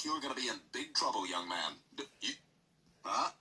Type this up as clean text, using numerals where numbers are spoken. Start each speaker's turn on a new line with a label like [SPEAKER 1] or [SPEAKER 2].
[SPEAKER 1] you're going to be in big trouble, young man. You... Huh?